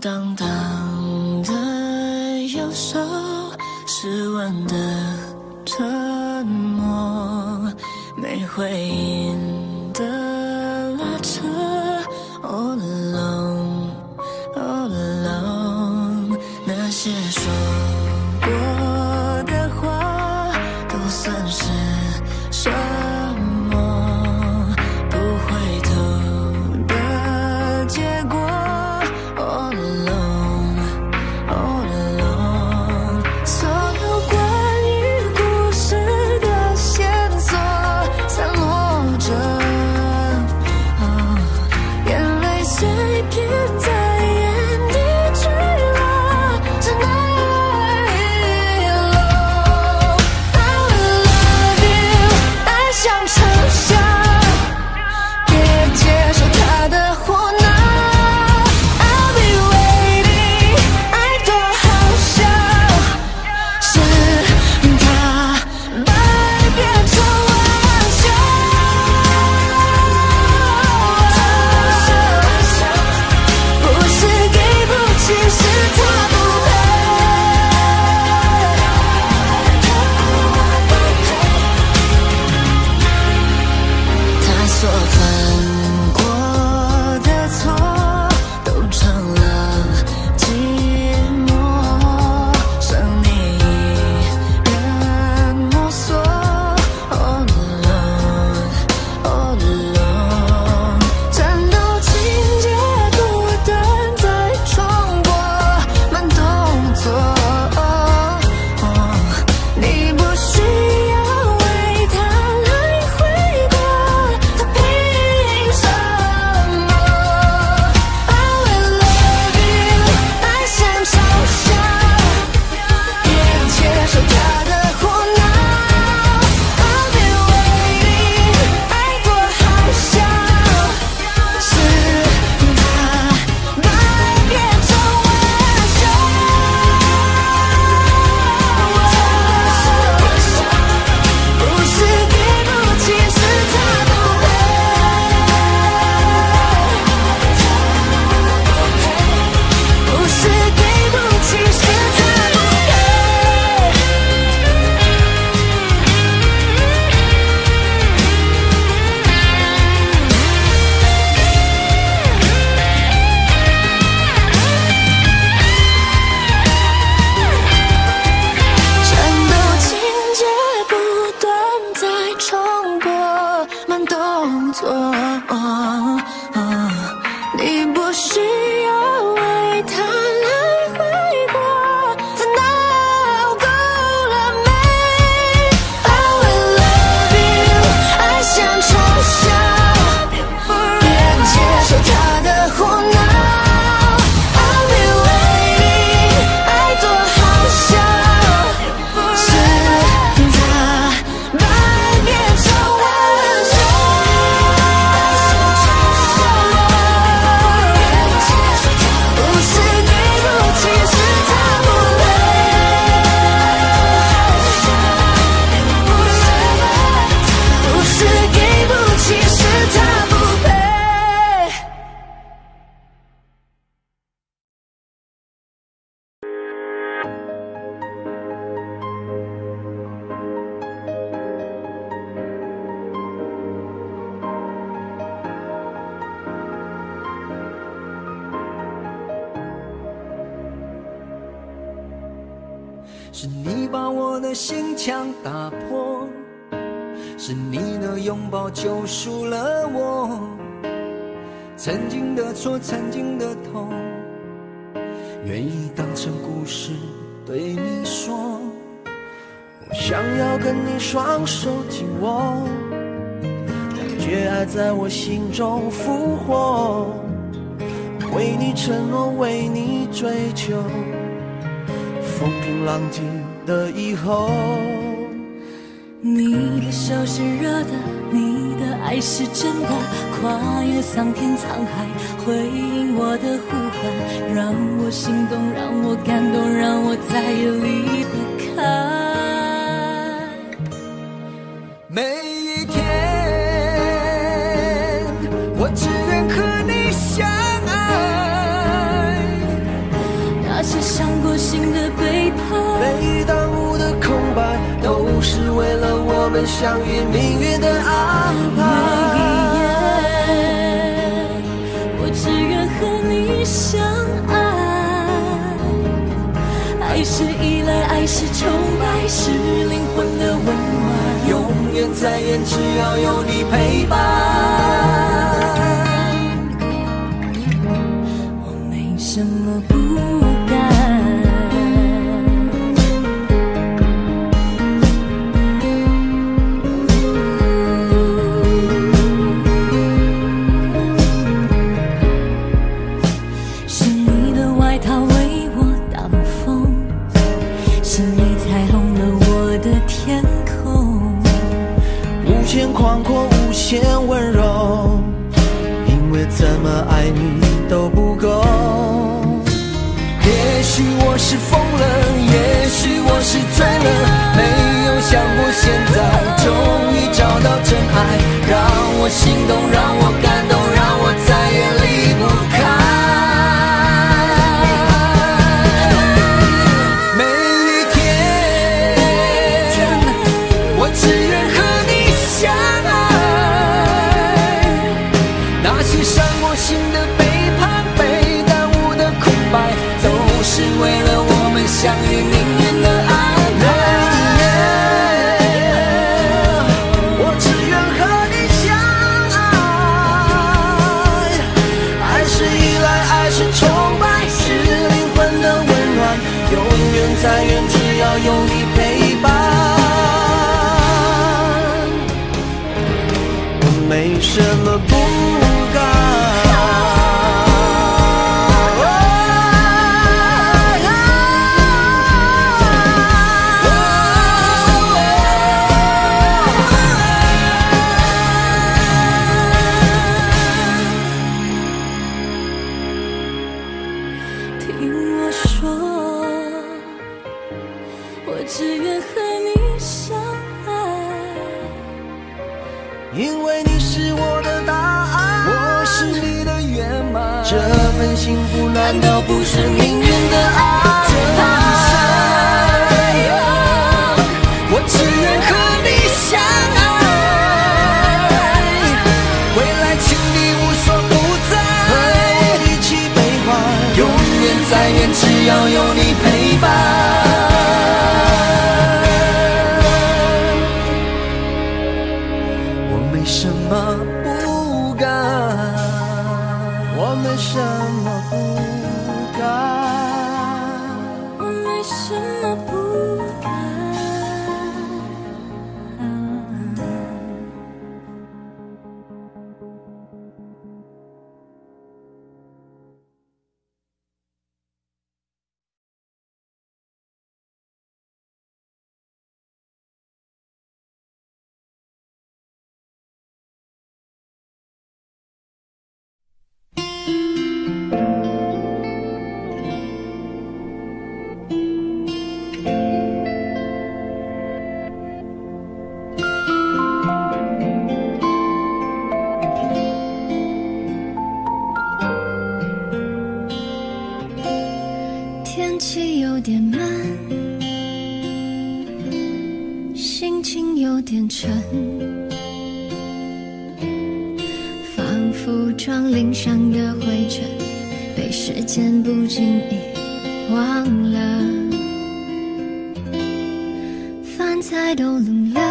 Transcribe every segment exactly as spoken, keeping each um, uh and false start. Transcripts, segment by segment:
荡荡的右手，失温的沉默，没回应的拉扯。All alone, all alone， 那些说过的话都算是什么？不回头的结果。All alone, all alone， 所有关于故事的线索散落着，哦，眼泪碎片在眼底坠落，只能遗落。I will love you， 爱像嘲笑，别接受他的胡闹。I'll be waiting， 爱多好笑，是他把爱变成玩笑。不是给不起，是他不配。他所犯过的错都成了寂寞，剩你一人摸索。All alone, all alone， 战斗情节不断在重播，慢动作。哦，你不需要为他来回过，他凭什么？I will love you， 爱像嘲笑，别接受他的胡闹。I'll be waiting， 爱多好笑，是他把爱变成玩笑。不是给不起，是他不配。不是给不起，是他不配。战斗情节不断在重播，慢动作。哦哦，你不需要为他来回过，他闹够了没？I will love you， 爱像嘲笑，别接受他的胡闹。I'll be waiting， 爱多好笑，是他把爱变成玩笑。不是给不起，是他不配。不是给不起，是他不配。 是你把我的心墙打破，是你的拥抱救赎了我。曾经的错，曾经的痛，愿意当成故事对你说。我想要跟你双手紧握，感觉爱在我心中复活。为你承诺，为你追求，风平浪静的以后。 你的手是热的，你的爱是真的，跨越桑田沧海，回应我的呼唤，让我心动，让我感动，让我再也离不开。 每一天，我只愿和你相爱。 想过心的背叛， 被耽误的空白，都是为了我们相遇命运的安排。 我只愿和你相爱。爱是依赖，爱是崇拜，是灵魂的温暖， 永远在眼，只要有你陪伴。 我没什么不敢。是你的外套为我挡风，是你彩虹了我的天空。 无限宽阔，无限温柔，因为怎么爱你都不够。也许我是疯了，也许我是醉了，没有想过现在终于找到真爱，让我心动，让我感动，让我再也离不开。每一天我只愿和你相爱，那些伤过心的背叛，被耽误的空白，都是为了我们相遇命运的安排。我只愿和你相爱，爱是依赖，爱是崇拜，是灵魂的温暖，永远在远，只要有你陪伴。我没什么不敢。 听我说，我只愿和你相爱， 因为你是我的答案，我是你的圆满，这份幸福难道不是命运的安排？我只愿和你相爱，未来请你无所不在，和我一起悲欢，永远在远，只要有你陪伴。什么不敢？我没什么不敢。 我没什么不敢。 天气有点闷，心情有点沉，仿佛窗棂上的灰尘被时间不经意忘了，饭菜都冷了，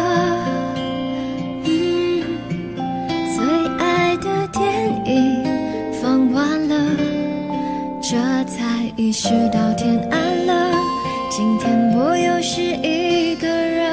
嗯，最爱的电影放完了，这才意识到天暗了，今天我又是一个人。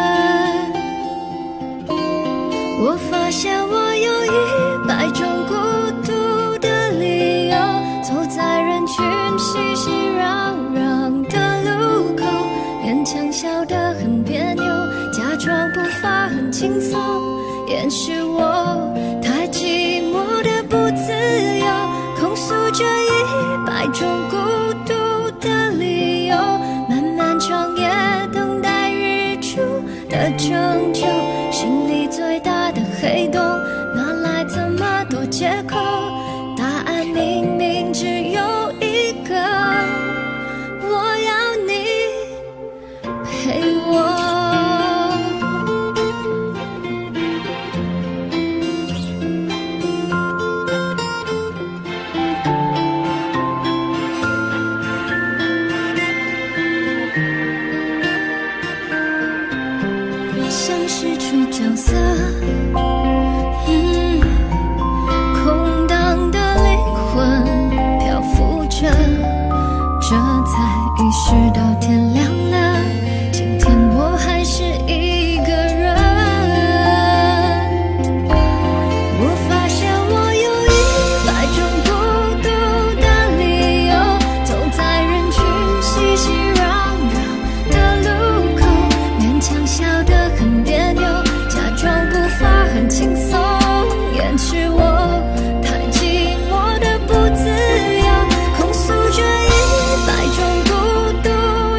我发现我有一百种孤独的理由，走在人群熙熙攘攘的路口，勉强笑得很别扭，假装步伐很轻松，掩饰我太寂寞的不自由，控诉着一百种孤独的理由，漫漫长夜等待日出的拯救，心里最大的黑洞，哪来这么多借口？答案明明只有一个， 到天亮了，今天我还是一个人。我发现我有一百种孤独的理由，走在人群熙熙攘攘的路口，勉强笑得很别扭，假装步伐很轻松，掩饰我太寂寞的不自由，控诉着一百种孤独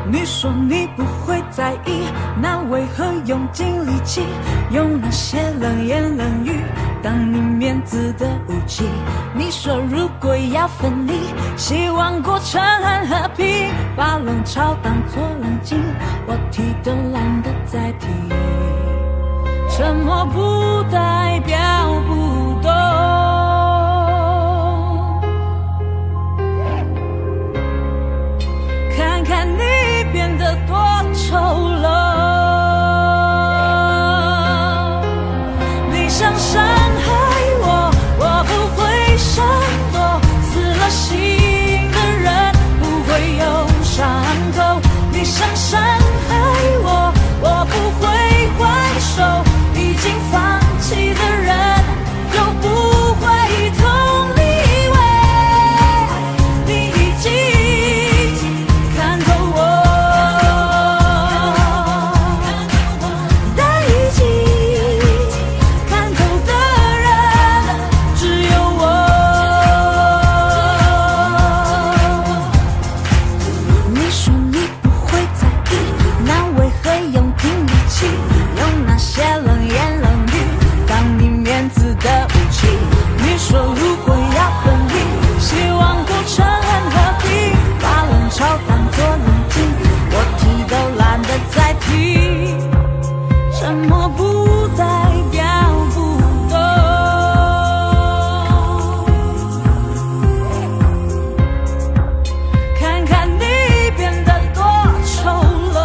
你说你不会在意，那为何用尽力气，用那些冷言冷语当你面子的武器？你说如果要分离，希望过程很和平，把冷嘲当作冷静，我提都懒得再提。沉默不代表不懂，看看你变得多丑陋，你想伤害我，我不会闪躲，死了心的人不会有伤口。你想伤害我，我不会还手，已经放弃的人又不会痛，你以为你已经看透我，但已经看透的人只有我。你说你不会在意，那为何用尽力气，用那些冷言冷语当你面子的武器？你说如果要分离，希望过程很和平，把冷嘲当作冷静，我提都懒得再提。沉默不代表不懂，看看你变得多丑陋，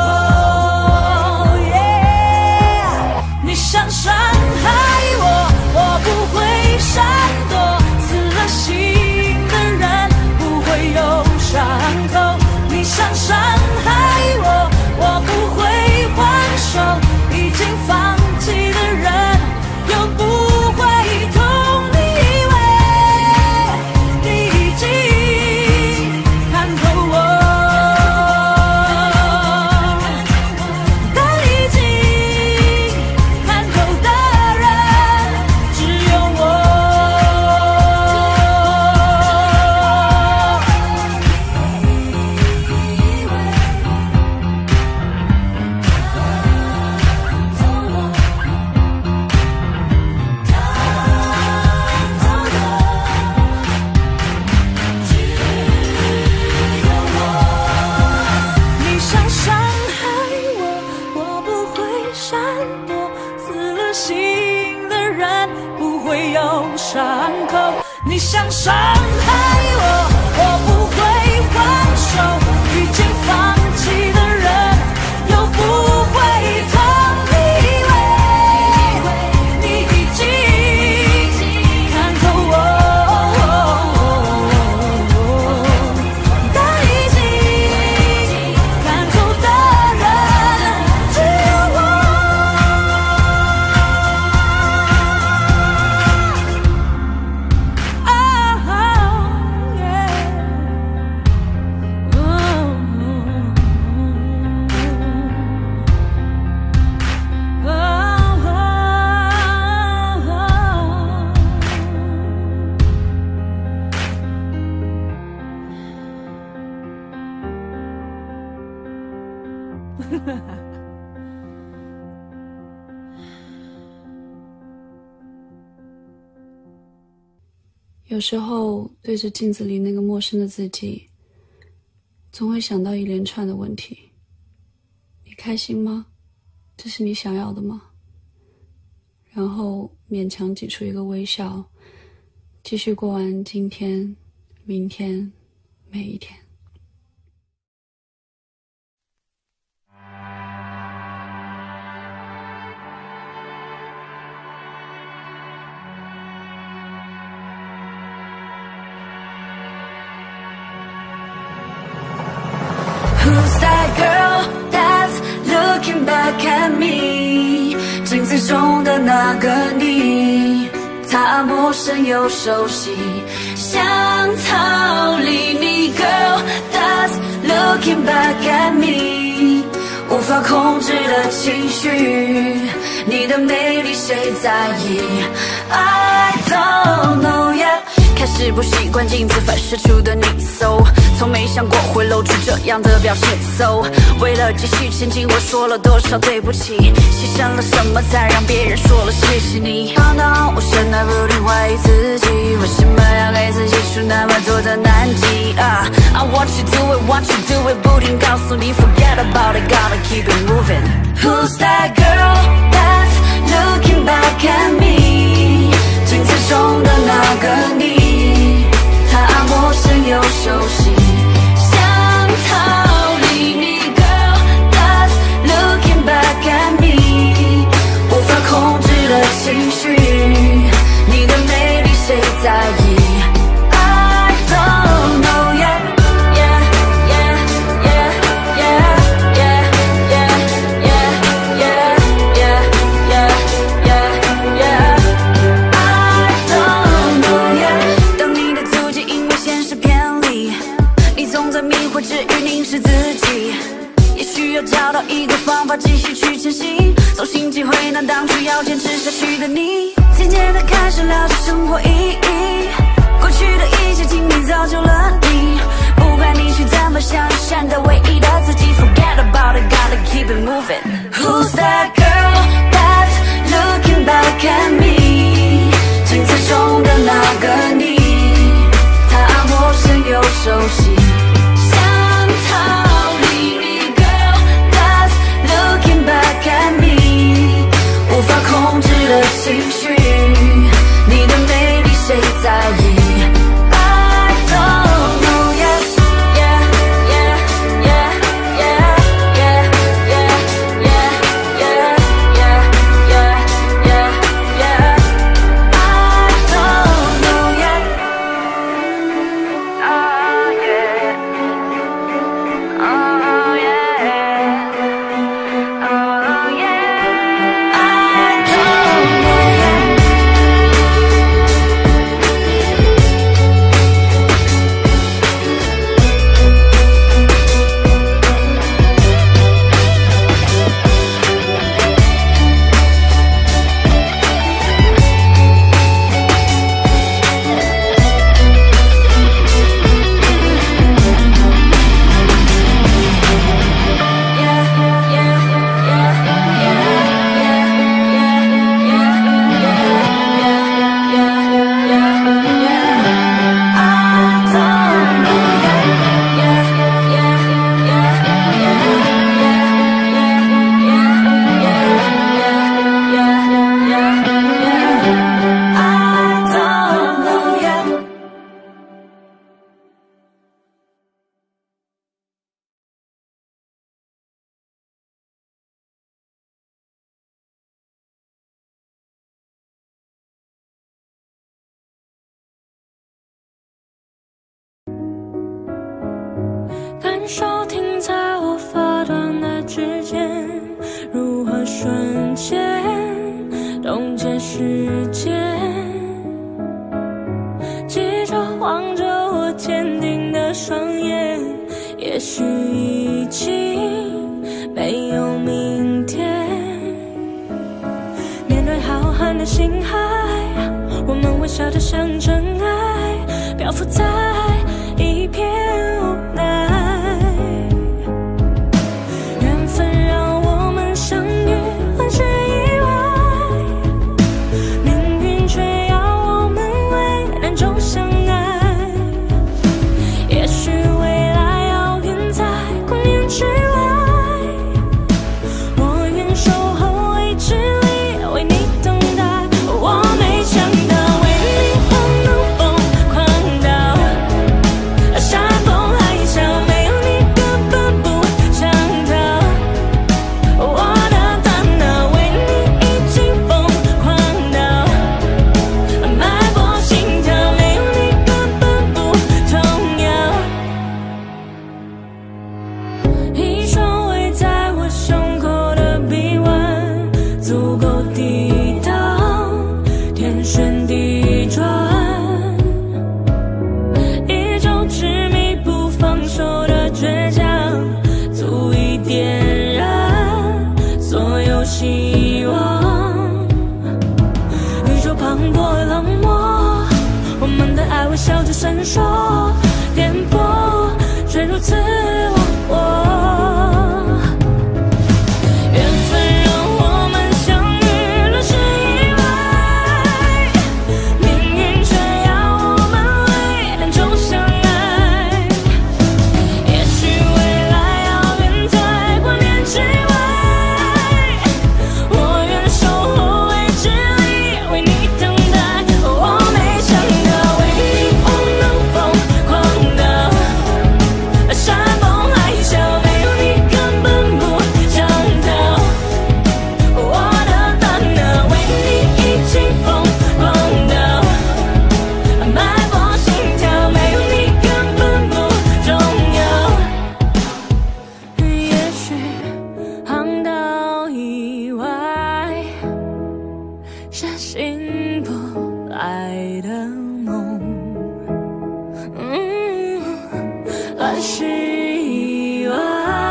你想伤害我，我不会闪躲，死了心的人不会有伤口。你想伤害我，我不会还手，已经放弃的人又不会痛，你以为你已经看透我，但已经看透的人只有我。你想伤害我，我不会闪躲，死了心的人不会有伤口。你想伤害我，我不会还手，已经放弃的人又不会痛，你以为你已经看透我，但已经看透的人只有我。 有时候对着镜子里那个陌生的自己，总会想到一连串的问题：你开心吗？这是你想要的吗？然后勉强挤出一个微笑，继续过完今天、明天、每一天。 Who's that girl that's looking back at me？ 镜子中的那个你，她陌生又熟悉，想逃离你。Girl that's looking back at me， 无法控制的情绪，你的美丽谁在意 ？I don't know yet。开始不习惯镜子反射出的你 ，so 从没想过会露出这样的表情。So 为了继续前进，我说了多少对不起，牺牲了什么才让别人说了谢谢你。Oh no， 我现在不停怀疑自己，为什么要给自己出那么多的难题啊、uh, I want you do it, want you do it， 不停告诉你 forget about it, gotta keep it moving。 Who's that girl that's looking back at me？ 镜子中的那个你，他陌生又熟悉，想逃离你 girl that's looking back at me， 无法控制的情绪，你的美丽谁在意？ I don't know yet yeah yeah yeah yeah yeah yeah yeah yeah yeah yeah yeah I don't know yet。 当你的足迹因为现实偏离，你总在迷惑之余凝视自己，也许要找到一个方法继续去前行，重新体会那当初要坚持下去的你。渐渐地开始了解生活意义，过去的一切经历造就了你，不管你是怎么想，闪的唯一的自己 Forget about it, gotta keep it moving。 Who's that girl that's looking back at me？ 镜子中的那个你，他陌生又熟悉，想逃离你 girl that's looking back at me， 无法控制的情绪，你的美丽谁在意？ I don't know yet yeah yeah yeah yeah yeah yeah yeah yeah yeah yeah yeah yeah I don't know yet oh yeah oh yeah oh yeah I don't know yet。 感受停在我发端的指尖，如何瞬间冻结时间？记着望着我坚定的双眼，也许已经没有明天。面对浩瀚的星海，我们微笑得像尘埃，漂浮在一片无奈。缘分让我们相遇，很是意外，命运却要我们为难中相爱。也许未来遥远在光年之外，我愿守候未知里为你等待。我没想到为你我能疯狂到山崩海啸，没有你根本不想逃。我的大脑为你已经疯狂到脉搏心跳，没有你根本不重要。一双围在我胸口的臂弯，足够抵挡天旋地转。一种执迷不放手的倔强，足以点燃所有希望。宇宙磅礴冷漠，我们的爱微笑着闪烁，颠簸的梦。嗯，爱是意外，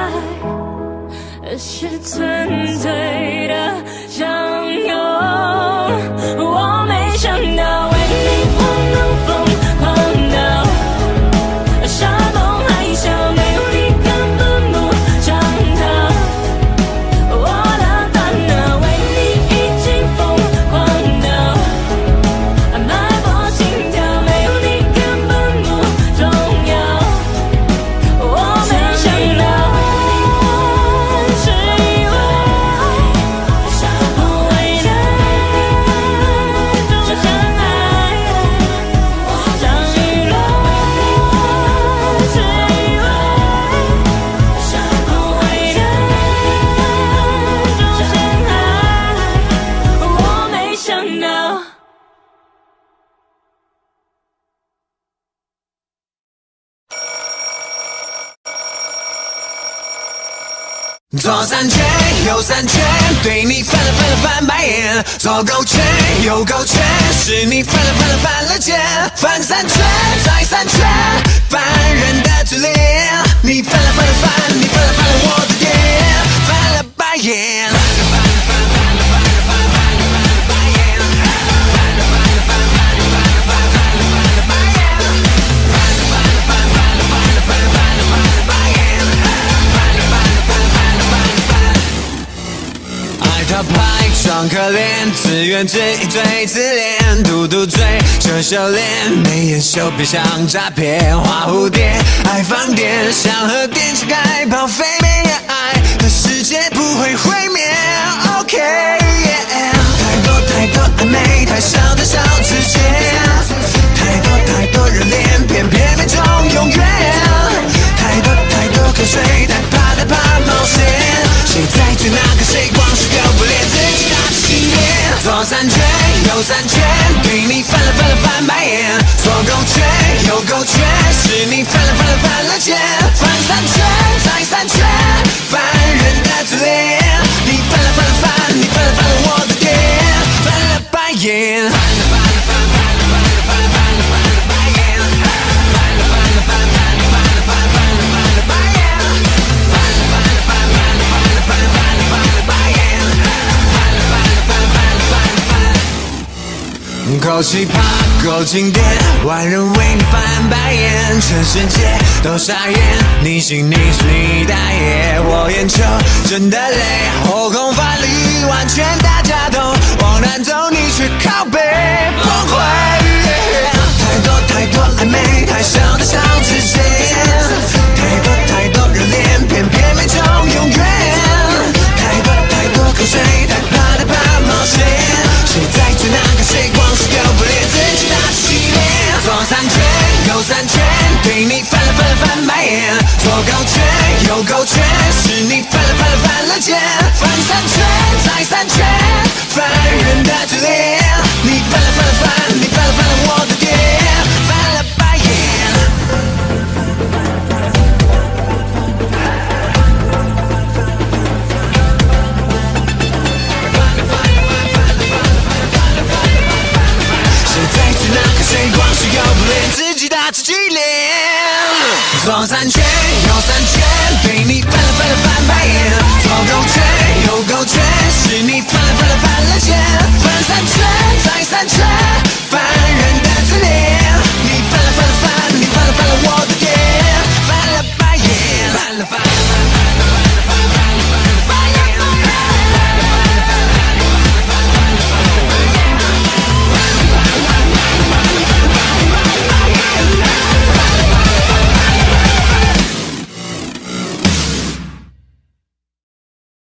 是纯粹的相拥。我没想到为你我能疯狂到山崩海啸，没有你根本不想逃。我的烦恼为你已经疯狂到脉搏心跳，没有你根本不重要。我没想到是意外，无谓的就相爱，相遇了是意外，无谓的就相爱，我没想到。 左三圈，右三圈，对你翻了翻了翻白眼。左勾圈，右勾圈，是你翻了翻了翻了肩。翻三圈，再三圈，烦人的嘴脸。你翻了翻了翻，你翻了翻了我的脸，翻了白眼。他拍装可怜，自怨自艾最自恋，嘟嘟嘴羞羞脸，眉眼秀别像诈骗，花蝴蝶爱放电，想和电线杆跑飞，没人爱的世界不会毁灭。OK， yeah, 太多太多暧昧，太少太少直接，太多太多热恋，偏偏没中永远，太多太多口水，太怕太怕冒险，谁在追那个谁，光是又不连自己打起心眼。左三圈，右三圈，对你翻了翻了翻白眼。左勾圈，右勾圈，是你翻了翻了翻了肩。翻三圈，再三圈，烦人的嘴脸。你翻了翻了翻，你翻了翻了我的脸，翻了白眼。翻了翻了翻，翻了翻了翻，翻了翻了白眼。翻了翻了翻，翻了翻了翻，翻了翻了白眼。翻了翻了翻，翻了翻了翻，翻了翻了白眼。翻了翻了翻，翻了翻了翻。口气怕够经典，万人为你翻白眼，全世界都傻眼，你信你是你大爷，我眼球真的累，后空翻里完全大家都往南走，你却靠北崩溃。太多太多暧昧，太少太少直接，太多太多热恋，偏偏没中永远，太多太多口水，太怕太怕冒险，谁在追那个谁，光是又不连自己打起心眼。左三圈，右三圈，对你翻了翻了翻白眼。左勾圈，右勾圈，是你翻了翻了翻了肩。翻三圈，再三圈，烦人的嘴脸。你翻了翻了翻，你翻了翻了我的脸，翻了白眼。谁光是又不连自己打自己脸。左三圈，右三圈，对你翻了翻了